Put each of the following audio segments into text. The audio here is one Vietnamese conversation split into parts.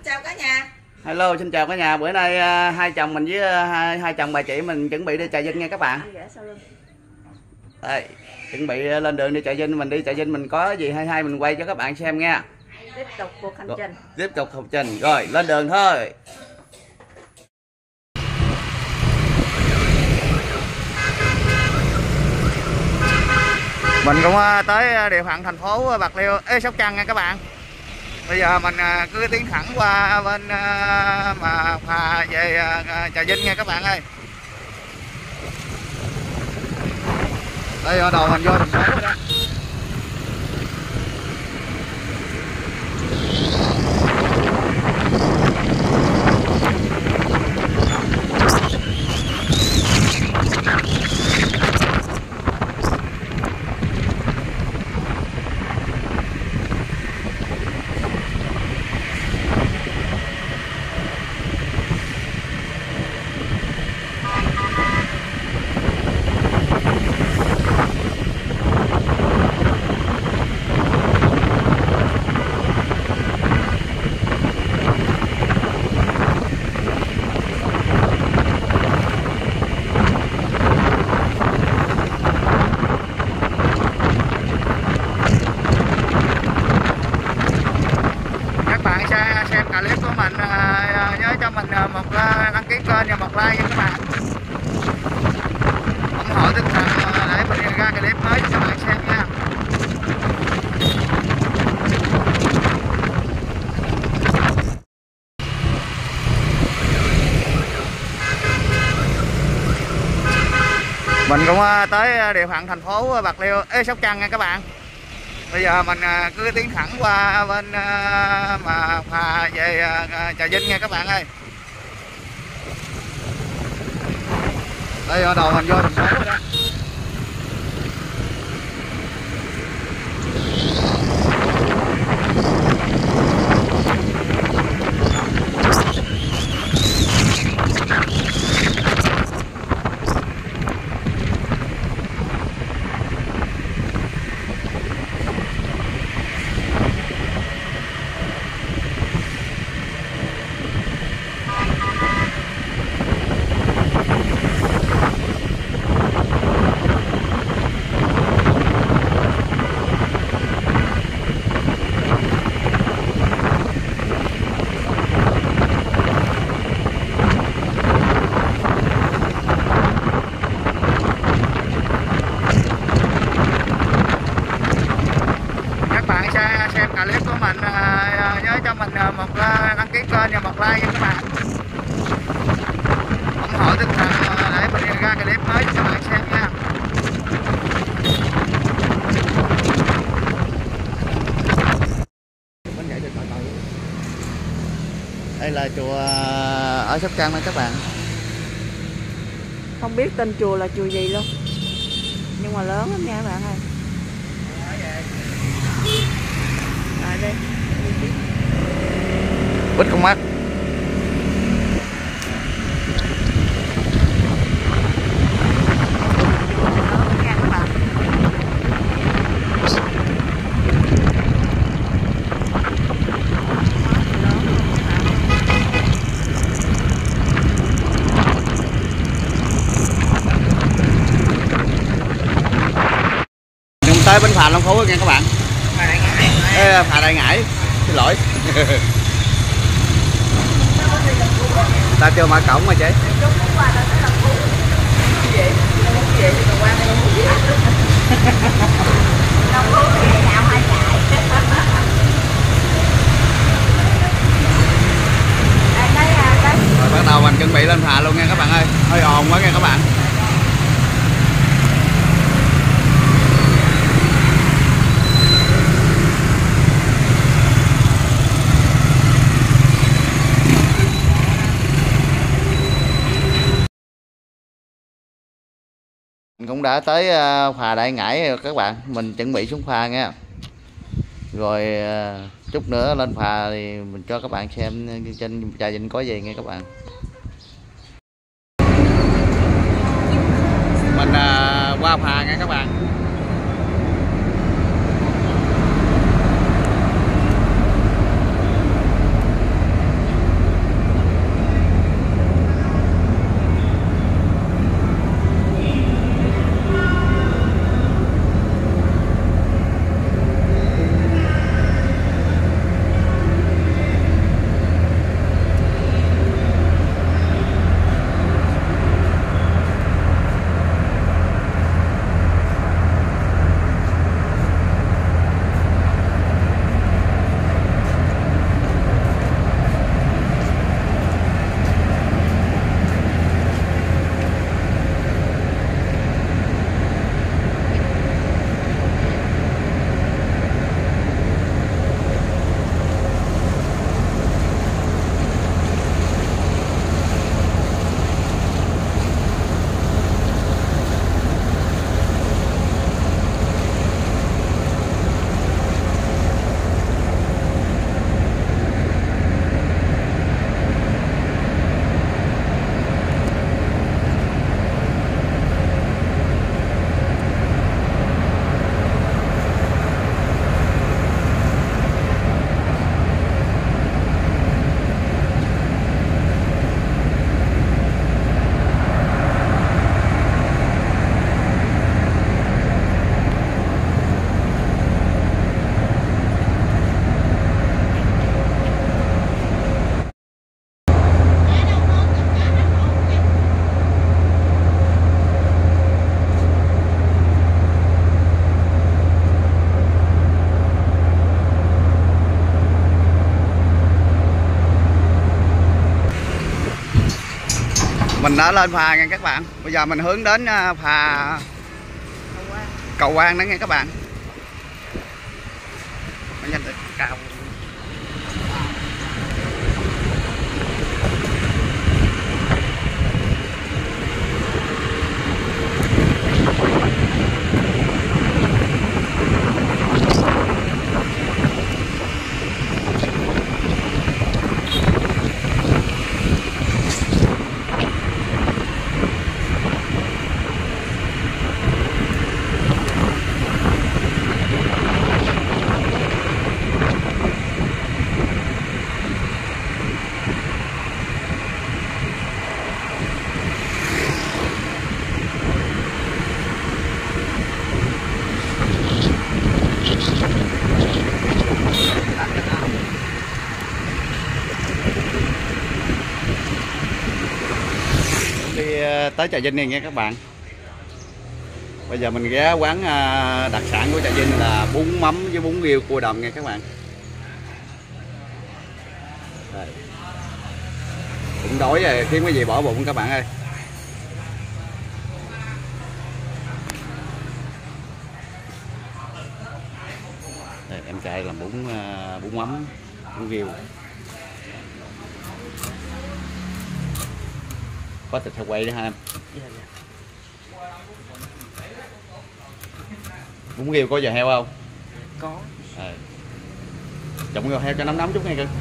chào cả nhà. Hello, xin chào cả nhà. Bữa nay hai chồng mình với hai chồng bà chị mình chuẩn bị đi Trà Vinh nha các bạn. Đây, chuẩn bị lên đường đi Trà Vinh. Mình đi Trà Vinh mình có gì hay mình quay cho các bạn xem nha. Tiếp tục cuộc hành trình. Tiếp tục hành trình. Rồi, lên đường thôi. Mình cũng tới địa phận thành phố Bạc Liêu, Sóc Trăng nha các bạn. Bây giờ mình cứ tiến thẳng qua bên mà phà về Trà Vinh nha các bạn ơi. Đây ở đầu mình vô thành phố rồi đó. Xem clip của mình nhớ cho mình một đăng ký kênh và một like nha các bạn, ủng hộ tinh thần để mình ra clip mới cho các bạn xem nha. Mình cũng tới địa phận thành phố Bạc Liêu, Sóc Trăng nha các bạn. Bây giờ mình cứ tiến thẳng qua bên mà phà về Trà Vinh nha các bạn ơi. Đây ở đầu mình vô thành phố rồi đó. Xem clip của mình nhớ cho mình một đăng ký kênh và một like nha các bạn, ủng hộ tinh thần để mình ra clip mới cho các bạn xem nha. Đây là chùa ở Sóc Trăng đó các bạn. Không biết tên chùa là chùa gì luôn, nhưng mà lớn lắm nha các bạn ơi. Đây. Bích con mắt. Tới bến phà Long Phú nha các bạn. Phà Đại Ngãi, xin lỗi. Ta chưa mở cổng mà chị. Rồi bắt đầu mình chuẩn bị lên phà luôn nha các bạn ơi. Hơi ồn quá nha các bạn. Mình cũng đã tới phà Đại Ngãi rồi các bạn. Mình chuẩn bị xuống phà nha. Rồi chút nữa lên phà thì mình cho các bạn xem trên Trà Vinh có gì nghe các bạn. Mình qua phà nha các bạn. Mình đã lên phà nha các bạn. Bây giờ mình hướng đến phà Cầu Quan đó nghe các bạn. Nhanh được cao. Đi tới Trà Vinh này nghe các bạn. Bây giờ mình ghé quán đặc sản của Trà Vinh là bún mắm với bún riêu cua đồng nghe các bạn. Đây. Cũng đói rồi, kiếm cái gì bỏ bụng các bạn ơi. Đây, em trai làm bún mắm, bún riêu. Có thịt heo quay đó ha em. Bún riêu có giò heo không? Có. Trộn giò heo cho nóng nóng chút nghe cưng.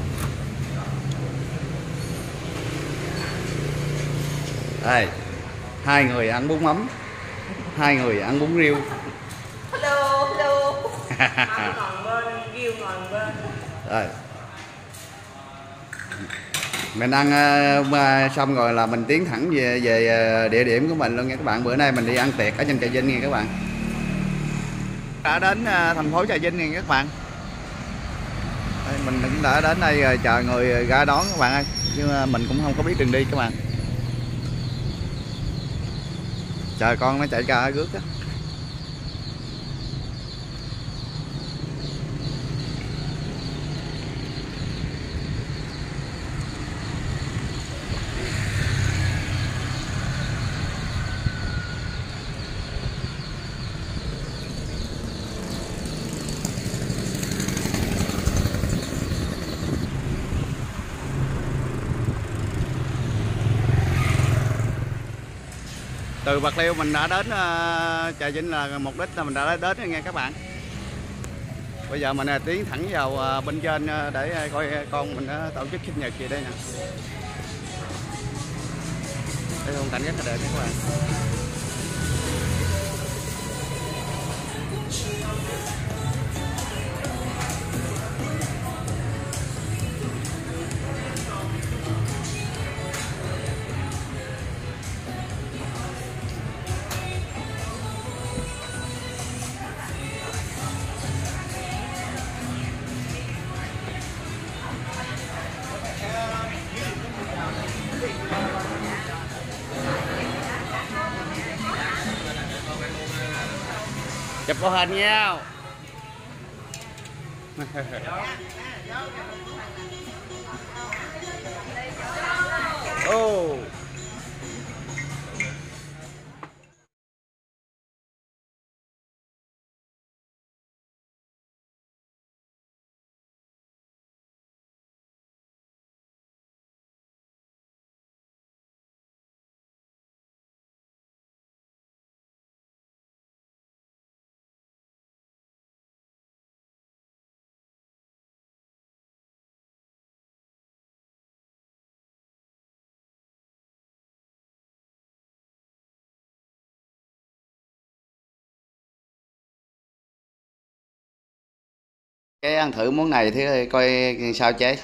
Đây, 2 người ăn bún mắm, 2 người ăn bún riêu. Hello, hello. Mắm ngồi bên, riêu ngồi bên. Rồi. Mình ăn xong rồi là mình tiến thẳng về địa điểm của mình luôn nha các bạn. Bữa nay mình đi ăn tiệc ở trên Trà Vinh nha các bạn. Đã đến thành phố Trà Vinh nha các bạn. Đây, mình cũng đã đến đây rồi, chờ người ra đón các bạn ơi. Nhưng mà mình cũng không có biết đường đi các bạn. Chờ con nó chạy ra ở rước á. Từ Bạc Liêu mình đã đến Trà Vinh là mục đích là mình đã đến rồi nghe các bạn. Bây giờ mình tiến thẳng vào bên trên để coi con mình tổ chức sinh nhật gì đây nè. Đây khung cảnh rất là đẹp các bạn. Chụp có hình nhau. Oh. Cái ăn thử món này thì coi sao chế.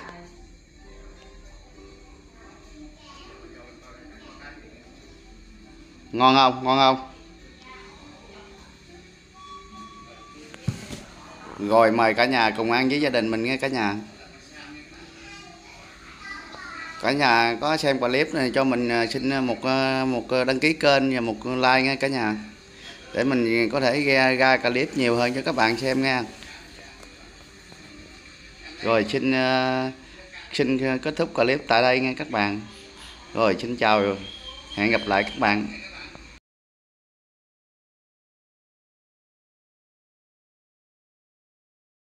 Ngon không? Ngon không? Rồi mời cả nhà cùng ăn với gia đình mình nghe cả nhà. Cả nhà có xem clip này cho mình xin một đăng ký kênh và một like nghe cả nhà. Để mình có thể ra clip nhiều hơn cho các bạn xem nha. Rồi xin kết thúc clip tại đây nha các bạn. Rồi xin chào, hẹn gặp lại các bạn.